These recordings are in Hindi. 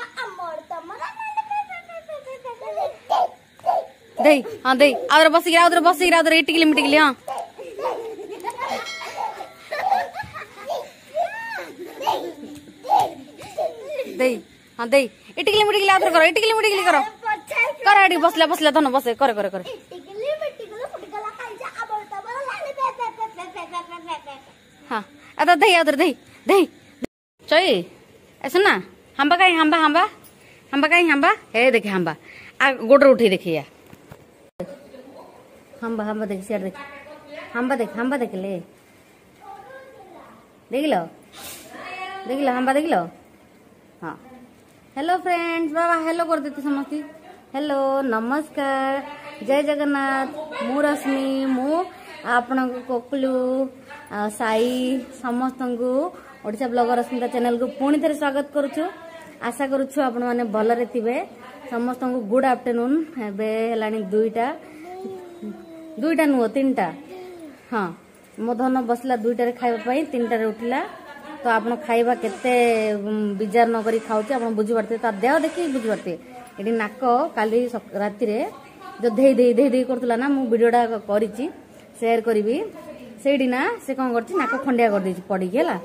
दे हाँ दे आदर बस गिरा आदर इटिकली मिटिकली हाँ दे हाँ दे इटिकली मिटिकली आदर करो इटिकली मिटिकली करो कर एडी बसला धन बसे करे करे करे हाँ अदर दे आदर दे दे चई ऐसा ना हम्बा कहीं हम्बा हे देखे हम्बा आ गोटर उठी देखिए हम्बा देख सियार देख हम्बा देख ले देख लो हम्बा देख लो हाँ हेलो फ्रेंड्स बाबा हेलो कर देते समस्ती हेलो नमस्कार जय जगन्नाथ मु रश्मि मु आपण कोकलू साई समस्त को ओडिशा ब्लॉगर अस्मिता चैनल को पुणी थे स्वागत करुछु आशा करुछु आपण माने भलरे थिबे समस्त को गुड आफ्टरनून एबे हेलानी दुईटा नुह तीनटा हाँ मो धन बसला दुईटा खाइबा तीनटा उठिला तो आपण खाइबा केते विचार न करी खाउचे आपण बुझी पारते ता देह देखि बुझी पारते एडी नाक काली राती रे जो धेई करतला ना मु वीडियोडा करिछि शेयर करबी सेडी ना से कोन करछि नाक खंडिया कर देछि पड़ी गेला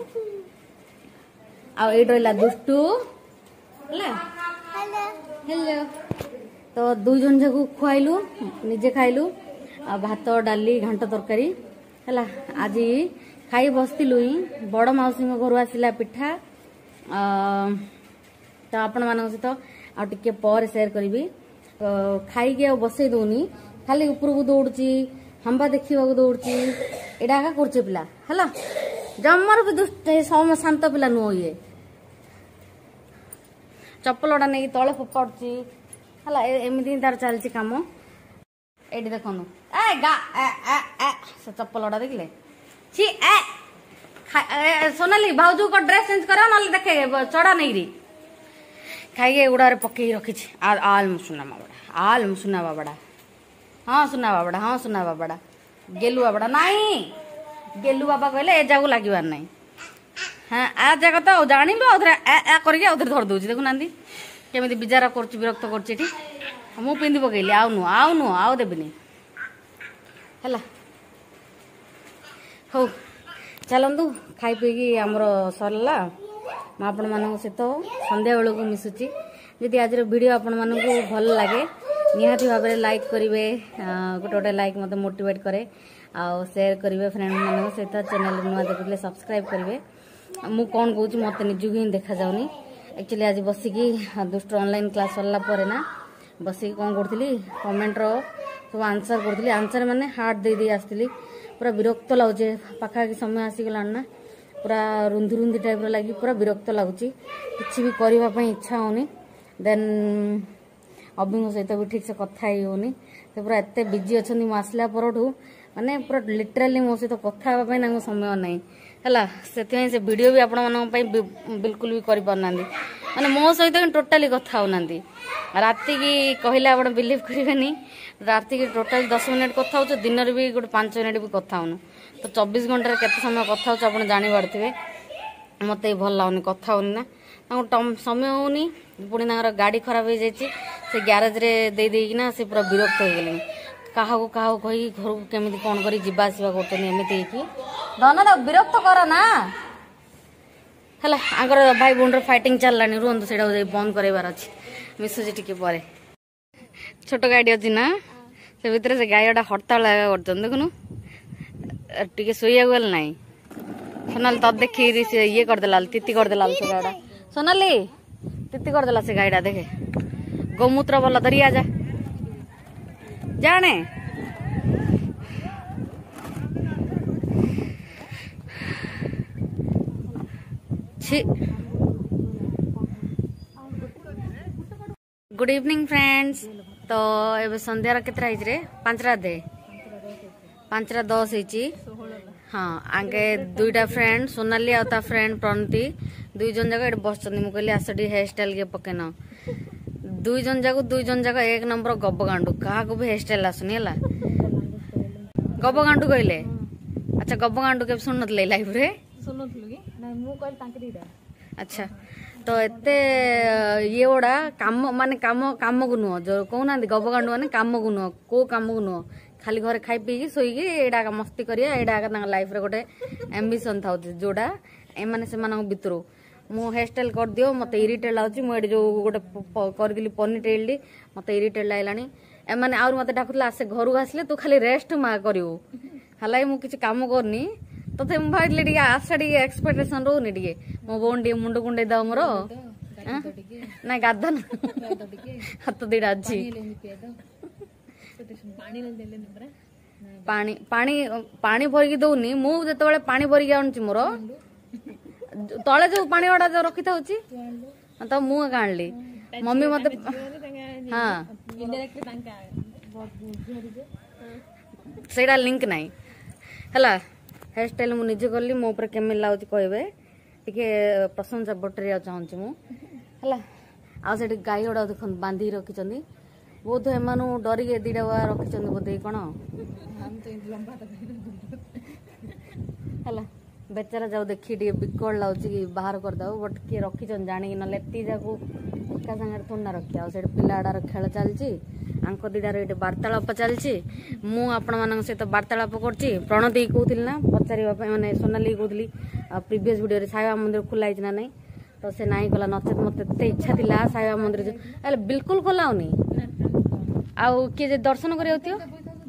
आ एड रहला दुष्टू हला हेलो तो दुई जन जको खुआइलु निजे खाइलु आ भात डाली घंट तरकारी हला आज खाई बसतिलु बड़ मौसी घर आसला पिठा तो आपण मान सहित आ टिके पर शेयर करी खाई आ बसई दौनी खाली ऊपर को दौड़ी हम्बा देखा दौड़ी एटा का करछे पिला हला जमर भी दुष्ट शांत पिला नुह ये चप्पलटा नहीं तले फोपाड़ी हला एमती तार चलती कम एटी देखु ए गा से चप्पलटा देखले छी ए सोनाली भाउजू को ड्रेस चेंज करा ना देखे चढ़ा नहीं री खाइए उड़ा पकई रखी आल सुना बाबड़ा हाँ सुना बाबड़ा गेलु बाबड़ा नहीं गेलु बाबा कहले ए जागू लगे नहीं हाँ आ जगह तो जानी करके धर दूसरी देखुना केमी विजार कर विरक्त कर मु पिंधि पकईली आउ देविनी है हौ चलतु खाई पीकी आमर सरला आपण मान सहित संध्या बेलू मिसुची जदि आज वीडियो आपण मानक भल लगे निहाती भाव में लाइक करेंगे गोटे गोटे लाइक मत मोटिवेट करे आउ शेयर करेंगे फ्रेंड मान सहित चैनल नुआ देखुले सब्सक्राइब करेंगे मु कौन कहूँ मत निजक ही देखा जाऊनी एक्चुअली आज बसिकी दुष्ट ऑनलाइन क्लास सरला पर ना बसिकी कौन करी कमेंट सब आंसर करी आंसर माने हार्ट दे आसती पूरा विरक्त लगुचे पाखापाखि समय आसीगला ना पूरा रुंधी रुंधी टाइप लगी पूरा विरक्त लगुच कि भी करने इच्छा होनी देन अभी सहित भी ठीक से कथा ही होनी से पूरा एत बिजी अच्छा आसला पर माने पूरा लिटराली मो सहित कथा समय ना है से वीडियो भी आपण बिल्कुल भी कर पारना माने मो सहित टोटाली कथा होना राति की कहले आप बिलीव करेंगे राति की टोटाल 10 मिनट कथा हो दिन भी गोटे 5 मिनट भी कथा होनु तो 24 घंटे केते समय कथा हो आप जानी पारे मत भल लगुनि कथा होनी ना समय होनी पुणी गाड़ी खराब हो जाए से ग्यारेज रे दे देना से पूरा विरक्त हो गले क्या कही घर को केमी कौन कर जावासवा करमती धन विरक्त कर ना है आगर भाई भौणी फाइटिंग चललानी रुहतु से बंद करार अच्छी मिसुची टिके पर छोट गाड़ी अच्छी ना से भितर से गायटा हड़ताल कर देखुनु टे शोया गल ना सोनाली तो देखी ये करदेला तीती करदेला से गाड़ा सोनाली तीती करदेला से गाईटा देखे गौमूत्र भल धरी आ जा जाने छी गुड इवनिंग फ्रेंड्स तो एबे संध्यार केतरा हिच रे 5:10 हिची हाँ आगे दुईटा फ्रेंड सोनाली आ ता फ्रेंड प्रणति दुई जन जगह बस मु कहली आसटी हेयर स्टाइल के पकेन दुई जन जाक एक नंबर गब गांडू क्या भी हेयर स्टाइल आसुनी है गब गांडू कहले अच्छा गब गांडू के सुन लाइव रे अच्छा तो एते ये गुड़ा काम माने काम को नुह जो कहना गबगांडु माने काम को नुह को काम को नुह खाली घरे खाई पी शोईकी एटा मस्ती करिया एटा लाइफ रे गोटे एम्बिशन था जोड़ा एमाने से भितरू मु हेयर स्टाइल कर दियो मत इरिटेट लाउची मु जो गोटे करदिली पनी टेलडी मत इरिटेट लाइलानी एमाने आउर मते डाकुला आसे घर आसले तू खाली रेस्ट मा करियो हलाई मु किछि काम करनी तो मु भाइले टिके आशा टिके एक्सपेक्टेशन रोनी टिके मो बोन टिके मुंड कुंडे दा मोर ना गाधा ना हाथ दिडा अछि पानी पानी पानी भरिकी दौनी मु जेतेबेले पानी भरिकी आनुची मोर तले जो पानी वाला जो रखी था तो मु काणली मम्मी मते हाँ सेटा लिंक नाही हला हेयर स्टाइल मु निजे करली मो ऊपर केमे लाउची कहबे टिके प्रशंसा बटरिया चाहूची मु हला आ सेठी गाई ओडा देखन बांधी रखी चंदी बहुत एमानु डरी के दीडा रखी चंदी बोधे कोन हला बेचारा जाऊ देखी टे बिकड़ लाउची बाहर कर दाऊ बट किए रखी जानी ना एति जाकू एका संगे थोड़ा रखी आ पिलाडार खेल चलची आंक दीडार ये वार्तालाप चलची मु आपण मान सहित वार्तालाप करची प्रणति कहूली ना पचारे मैंने सोनाली कहली प्रीवियस वीडियो साईबाबा मंदिर खुला ना नहीं तो से नाई गला नचेत मत इच्छा थी साईबाबा मंदिर बिल्कुल खोला होनी आउ किए दर्शन कर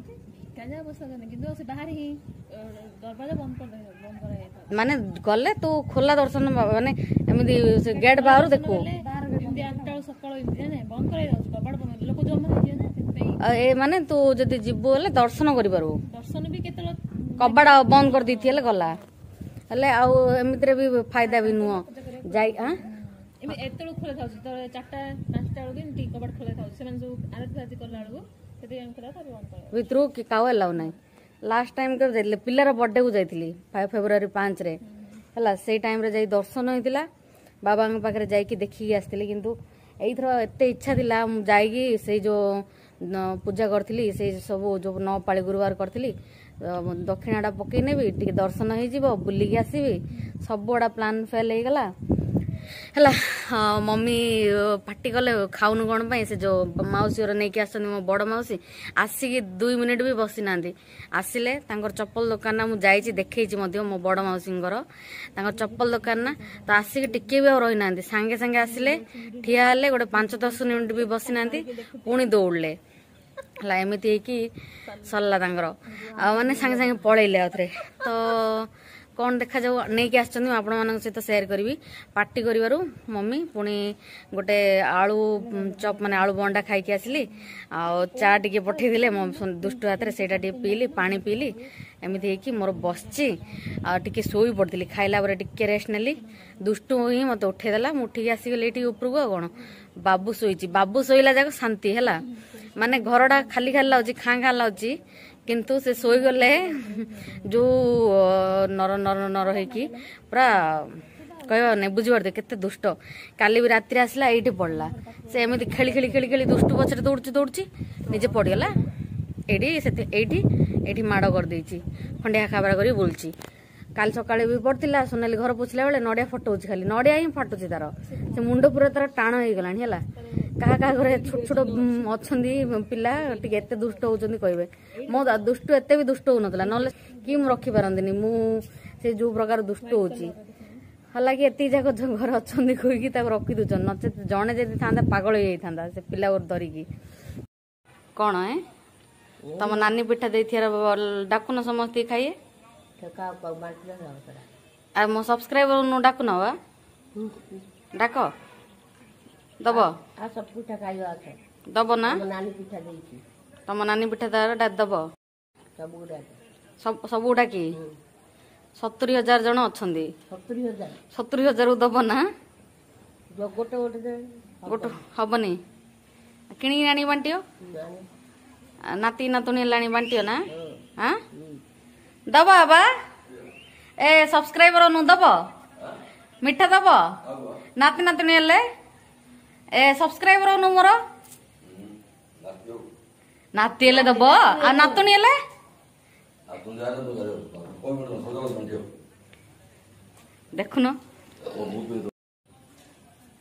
माने गले तू खोला दर्शन माने एमती गेट बाहर देखू ए माने तू जदि जीवु हेले दर्शन करि पारबो दर्शन भी केते कबाड़ बंद कर दीथि हेले गला हेले आउ एमितरे भी फायदा भी नुह जाई हां एमे एतळो खोले थाउ तो 4टा 5टा रो दिन टी कबाड़ खोले थाउ सेमन जो आरत राति करला लगो केते एम करा तारि बंद कर वित्रो कि काव लाउ नै लास्ट टाइम कर जाइले पिल्लार बर्थडे को जाइथिली 5 फेब्रुआरी 5 रे हला सेई टाइम रे जाई दर्शन होइतिला बाबा के पाखरे जाई कि देखि आस्तिली किंतु एइथरो एते इच्छा थिला जाई से जो पूजा करथिली से सब जो 9 पाळी गुरुवार करथिली दक्षिणाटा पकई नेबी टिके दर्शन हो जिवो बुलिकी आसीबी सब बड़ा प्लान फेल हो गला हला मम्मी पार्टी कले खाऊनु कौन पाई से जो मौसी और नहीं आस मो बड़ मौसी आसिक 2 मिनिट भी बसी ना आसिले चप्पल दुकान ना मुझे देखी मो बड़ मौसी चप्पल दुकान ना तो आसिक टिके भी रही ना सांगे सांगे आसिले ठिया हेले गोटे 5-10 मिनिट भी बसी ना पुणी दौड़ले एमती सरला माने सांगे सांगे पलैले आउथरे तो कौन देखा जाऊ नहीं आस सहित सेयार करी पार्टी करू मम्मी पुणी गोटे आलू चप माने आलू बंडा खाई आसली आ चा टिके पठेदे मो दुष्ट हाथ में सेटा पीली पानी पीली एमती हो मोर बसची टिके शोई पड़ी खाइला टिके रेस्ट नेली दुष्ट ही मत उठेदेला मुठिक आसिगली उपरको आ कौन बाबू शोची बाबू शोला जाक शांति है माने घरटा खाली खाली लाउची खाँ खाँ लाउची किंतु से सोई गले जो नर नर नर होकी पूरा कह नहीं बुझीपार केते दुष्ट काली भी राति आसला ये पड़ला से एमती खेली खेली खेली खेली दुष्ट पछरे दौड़ी दौड़ी निजे पड़गला ये माड़ कर खंडिया खाबार कर बुलची काल सकाଳେ भी पड़ता सोनाली घर पोछला बेले नड़िया फटाऊँ खाली नड़िया ही फाटुची तार से मुंड पूरा तार टाण हो गला क्या क्या घरे छोट छोट अच्छा पिला टे एत दुष्ट होती कहे मो दुष्ट एत भी दुष्ट हो ना ना कि रखी पारती से जो प्रकार दुष्ट होची हालांकि एत जाक घर अच्छा कहीकि रखी दून नचे जड़े जब था पागल हो जाता से पिला धरिकी कौन है तुम नानी पिठा दे डाकुन समस्त खाइए आ मो सब्सक्राइबर नु डाकुन वा डाक दब दब ना तुम नानी पिठा दब सब डाकी 70,000 जन अच्छा 70,000 दब ना गोटे हबनी किणी आनी बांटियो नाती नातुणी लानी बांटियो ना हाँ दब बाबा ए सब्सक्राइबर नु दब मिठा दब नाती नातुणी हेले ए सब्सक्राइबर नु मोर नाती हेले दब आ नातुणी हेले देखुन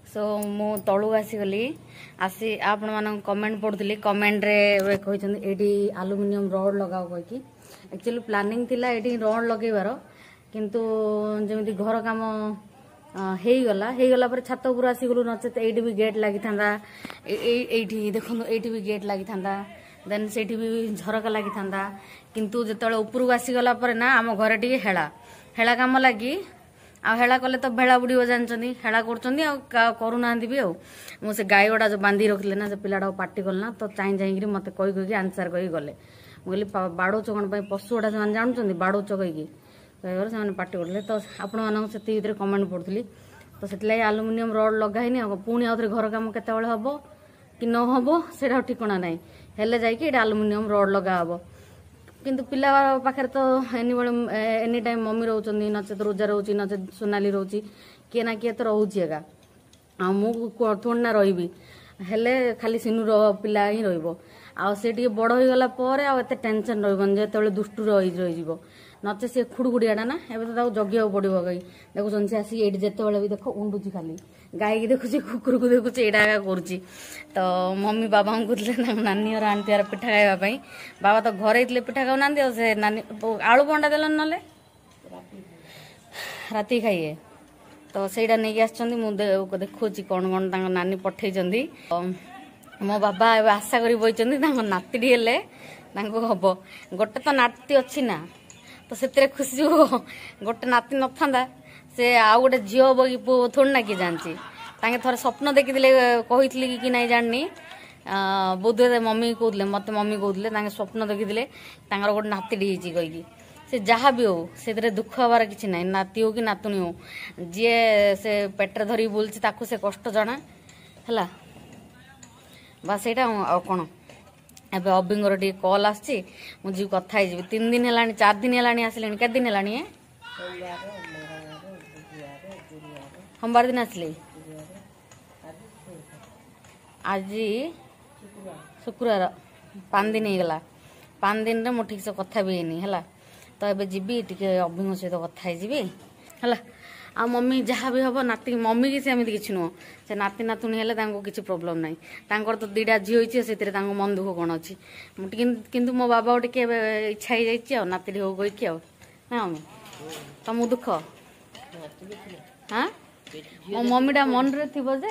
सो मु तलू आसीगली आसी आपण मान कमेंट पढ़ुली कमेंट रे कहते ये आलुमिनियम रड लगाओ कहीकि एक्चुअली प्लानिंग थिला ये रड लगेबार किंतु जमी घर काम हो गला छात उपर आसीगलु नचेत ये भी गेट लगी था देखो ये भी गेट लगी था देन से भी झरका लगी था किंतु जिते उपरକୁ आसीगला ना आम घर टी हेला काम लगी हेला कले तो भेड़ा बुड़ी जानते हेला करूना भी मुझे गाय गुड़ा जो बांधी रखिले ना से पिलाटा पार्टी कल ना तो चाई चाई मत कही आंसर कही गले मुझे बाड़ौच कौन पशु गुड़ा से जानते बाड़ौच कहीकि से पार्टी करते तो आपण मानक से कमेंट पढ़ुली तो से आलुमिनियम रड लगाइनी पुणी आउ थे घर काम केत हम कि न हम से ठिकना ना हेले जाइए आलुमिनियम रड लगा हम किंतु पिला पाखे तो एनी टाइम मम्मी रोच नचेत रोजा रोच नचेत सोनाली रोची किए ना किए तो रोचे एका थोड़ी ना रही हेले खाली सिनुर पिला ही रे बड़ हो गला आते टेंशन रही दुष्टु रही नचे सी खुड़गुड़ियाटा ना एवं तो जगिया पड़ो कहीं देखुन सी आसी ये जिते भी देख उंडुची खाली गाई की देखुची कुकुर को देखुची यहाँ करुच्ची तो मम्मी बाबा को कहते नानी घर आंटी पिठा खावाई बाबा तो घर ही पिठा खाऊना से नानी आलू बंडा देलन ना राति खाइए तो सहीटा नहीं आसुँच देखुची कौन कौन नानी पठे मो बाबा ए आशा कर बही नातीटी हेले हम गोटे तो नाती अच्छी ना तो से खुशी हो गोटे नाती न था से आउ गोटे झील हम कि पु थोड़ी ना किए जानची थे स्वप्न देखी कही कि नहीं जाननी बोध मम्मी कहते मत मम्मी कहते स्वप्न देखी गोटे नातीटी कहीकि से जहाँ भी हो से दुख हबार कि ना नाती हो कि नातुणी हो जी से पेटर धरी बुलची से कष्ट जना है बस यहाँ कौन एबे अबिंगर टी कॉल आसी मुझे कथा 3 दिन है 4 दिन है आसिले के दिन है सोमवार दिन आसिले आज शुक्रवार 5 दिन होगला 5 दिन रे मो ठीक से कथा भी है तो एबे जीबी टिके अबिंग सहित कथा है आ मम्मी जहाँ भी हम नाती मम्मी की सेमती किसी नुह से नाती नातुणी हेले किसी प्रोब्लेम ना तो 2टा झी होती से मन दुख कौन अच्छी किंतु मो बाबा टे इच्छा हो जाए नाती हो कहीकि ना मम्मी तुम दुख हाँ मो मम्मीटा मन रे थी जे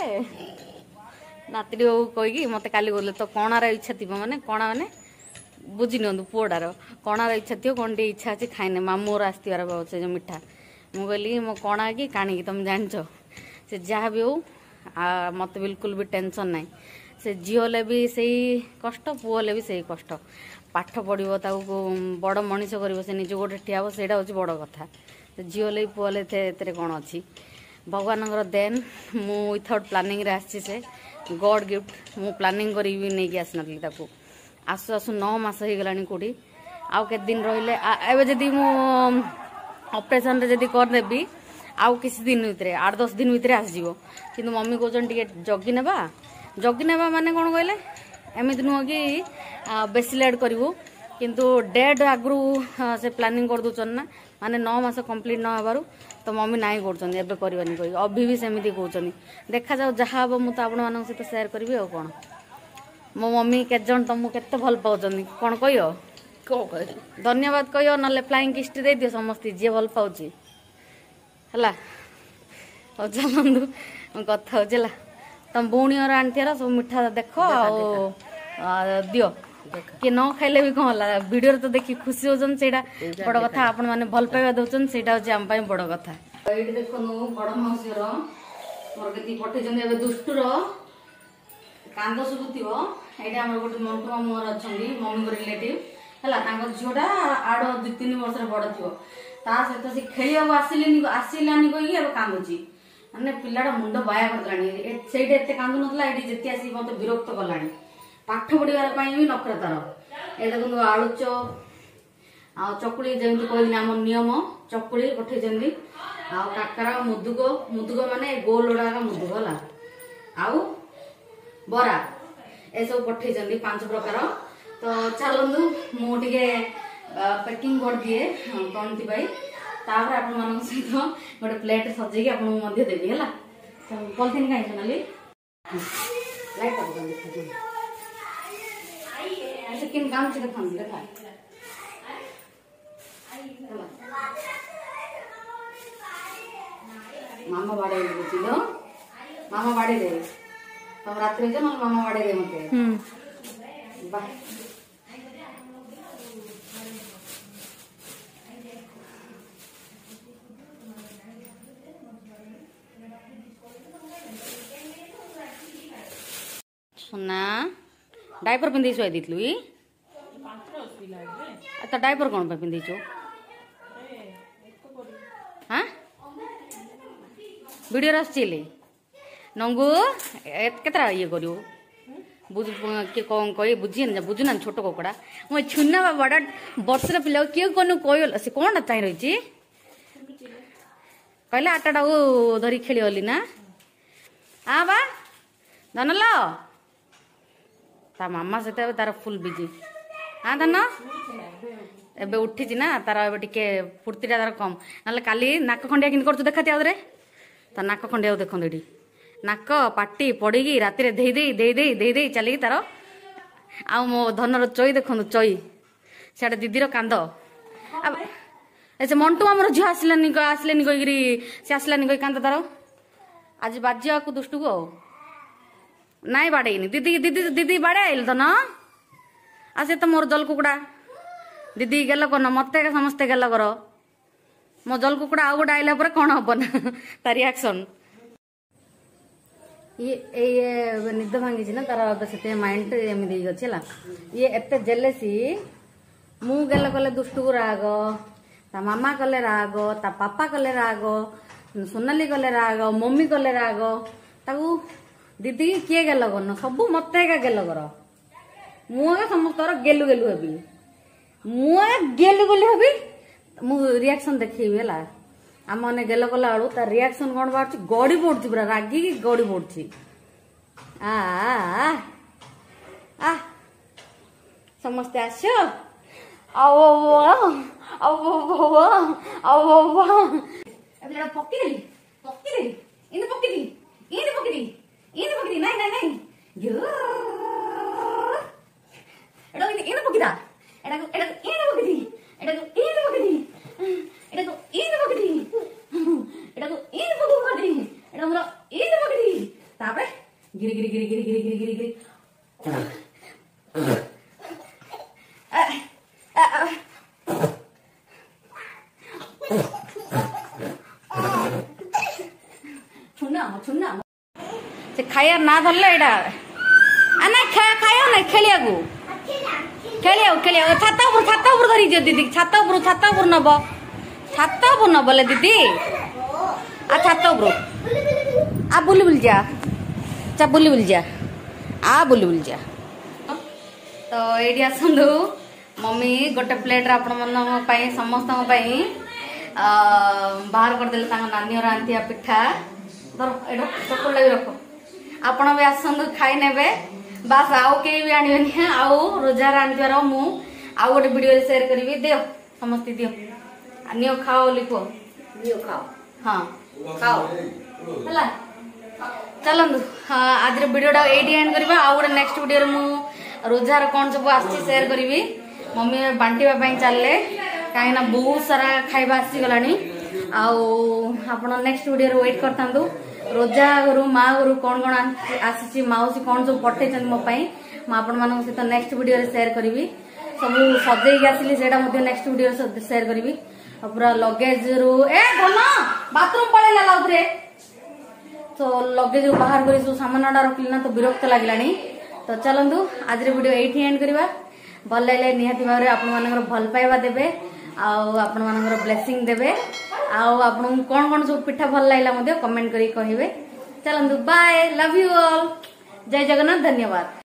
नाती हो कहीकि मत काली बोले तो कणार इच्छा थी माने कणा माने बुझी नि पुअटार कणार इच्छा थी कौन टे इच्छा अच्छी खाइने मामूर आसबार से जो मिठा मुझे मो कणा कि काणी तुम जान से जहाँ भी हो मत बिल्कुल भी टेंशन ना से झील भी सही कष्ट पुओले भी सही कष्ट पाठ पढ़ो बड़ मनीष कर निज गोटे ठिया हे से बड़ कथा झील पुओले कौन अच्छी भगवान देन मु विथआउट प्लानिंग रे आसी से गॉड गिफ्ट मु प्लानिंग करी नहीं आसी नथली ताकू आसु आसु 9 मास हो गलानी कोठी आउ के दिन रहिले एबे जदी मु ऑपरेशन रे जदी कर देबी आउ किसी दिन भितर 8-10 दिन भितर आसजिवो किंतु मम्मी कहछन टिके जगी नेबा माने कोन कहले एमिति नुह कि बेसी लेट करिवो किंतु डेट आगु से प्लानिंग कर दोचन ना माने 9 मास कंप्लीट न हबारु तो मम्मी नाई करछन एबे करबानी कहि अभी भी सेमिति कहछन देखा जाओ जहा अब मु त आपण मानन से शेयर करबी आ कोन मो मम्मी के जन तुमको केते भल पाउछन कोन कहियो धन्यवाद कहियो नले फ्लाइंग किस्ट दे दियो समस्त जे भल पाउची हला हो चलंदु कथा होजला तुम भौणी और आंटी सब मिठा देख दियो कि न खाइले भी कौन है वीडियो तो देखी खुशी होचन सेटा बड़ कथा आपण माने भल पाइबा दोचन सेटा होची हम पई बड़ कथा एडी देखनु बड़ मौसीर मोर केती पठे जने एबे दुष्टुर कांद सुबुतिबो एटा हमर गोटे मंटू मोर अछंदी मम्मी को रिलेटिव हला तांको झोडा आड़ 2-3 वर्ष रे बड़ थिबो ता सहित से खेलिया आसिलानी कहि अब कांदुची माने पिलाडा मुंड बाया करलानी सेटा एते कांदु नतला एडी जेति आसी मते विरक्त करलानी पाठ पढ़िबार पई भी नखरे तार ए देखु आलू चप आ चकुली जेमति कहली हम नियम चकुली पठे जंदी आ काकरा मुदुगो माने गोलडा का मुदुगो हला आउ बरा ए सब पठे जंदी 5 प्रकार तो चलंदु मु टिके पैकिंग कर दिए कोन थी भाई तापर आपन मन सहित गोटे प्लेट सजेकी आपन मध्य देबी हला पॉलिथिन कहीं सोनाली लाइट ऐसे किन काम से देखा मामा बाड़े बुझिलो मामा बाड़े दे तुम रात्रि जो मामा बाड़े दे मते बाय सुना डायपर पिंधि शुआई देलु ई तो डायपर कौन पे पिंधि छु हां वीडियो रसचिले नंगू केतरा ये करियो बुझ के कौन कहि बुझिन बुझुना छोट कोकड़ा म छुना बड़ा वर्षर पिला के कोन कोयल से कोन चाहि रही छी कहले आटाडा धरी खेली होली ना हां बा धनल ता मामा से तार फुल बिजी हाँ धन एबे उठी ना तार एबे टिके फुर्तीटा तार कम ना काली नाक खंडिया कि कर देखा आउरे ता नाक खंडिया देखो एटी नाक पाटी पड़ी राति धे दे चल तार आ मो धनर चई देखो चई सियाड़े दीदीर कांद ऐसे मंटू आमर झील आसलानी कहीकि सी आसलानी कही कांद तार आज बाजिया को दुष्टु को नाई बाड़ेनी दीदी दीदी दीदी बाड़े आइल धन आ से तो मोर जल कुकुड़ा दीदी गेल कर मत समस्ते गेल कर मो जल कुकुड़ा आउ गोटे आइला कौन हम ना तार रिएक्शन ये निद भांगी ना तार से माइंड एमती अच्छी ये एत जेलेसी मु गेल कले दुष्टु को राग ता मामा कले राग ता पापा कले राग सोनाली कले राग मम्मी कले राग ताकू दीदी किए गेल कर सब मत गेल कर मुझे समस्त गेलु गेलु हेबी मुझे गेलु गेलु हेबी मु रिएक्शन देखिबी है आम मैंने गेल कला बेलू तार रिएक्शन कौन बाहर गड़ी पड़ी पूरा रागी गड़ी पड़ी आ समस्ते आस पकड़ी पकड़ी इन पकड़ी इन पकड़ी इन पकड़ी नहीं नहीं नहीं एडा इन पकड़ा एडा एडा इन पकड़ी एडा इन पकड़ी एडा इन पकड़ी एडा इन पकड़ी एडा मोर इन पकड़ी तापे गिरी गिरी गिरी गिरी गिरी गिरी गिरी गिरी छुना छुना से खाया ना धरले एडा आ ना खाया ना खेलिया को खेलिया छाता ऊपर धरी दियो दीदी छाता ऊपर नब छाता ऊपर नबले दीदी आ छाता ऊपर आ बुली जा चा बुली जा आ बुली जा तो एडी आसंदु मम्मी गोटे प्लेट आपण मन पई समस्त पई बाहर कर देले तांग नानी और आंटिया पिठा धर एडा चकोल लगे रखो आपण भी आसंदु खाई नेबे बास आउ के भी आनिबेनी आउ रोजार आनिबार मु आउ गोटे वीडियो रे शेयर करबी दियो समस्त दियो नियो खाओ लिखो नियो खाओ हां खाओ हला चलंदु आज वीडियोटा एटी एंड करबा आउ गोटे नेक्स्ट वीडियो रे मु रोजार कौन सब आसी शेयर करबी मम्मी बांटीबा पई चलले काहे ना बहुत सारा खाइबा आसी गलानी आउ आपण नेक्स्ट वीडियो रे वेट करतांदु रोजा गुरु माँ गुरु कौन कौन आसी माउसी कौन सब पठे मो सहित नेक्स्ट वीडियो शेयर करी सब सजे आसली से नेक्स्ट वीडियो शेयर करी पूरा लगेज रु ए धन बाथरूम पड़ेगा लाउथरे तो लगेज रु बाहर कर सब सामान रखली ना तो विरक्त लगलानी तो चलतु आज वीडियो ये एंड करवा भल लगे निहाती भाव में आपण भल पाइबा देवे आपण ब्लेसिंग देवे आपन कौन कौन सब पिठा भल लगा कमेंट करी कहिबे चलंतु बाय लव यू ऑल जय जगन्नाथ धन्यवाद।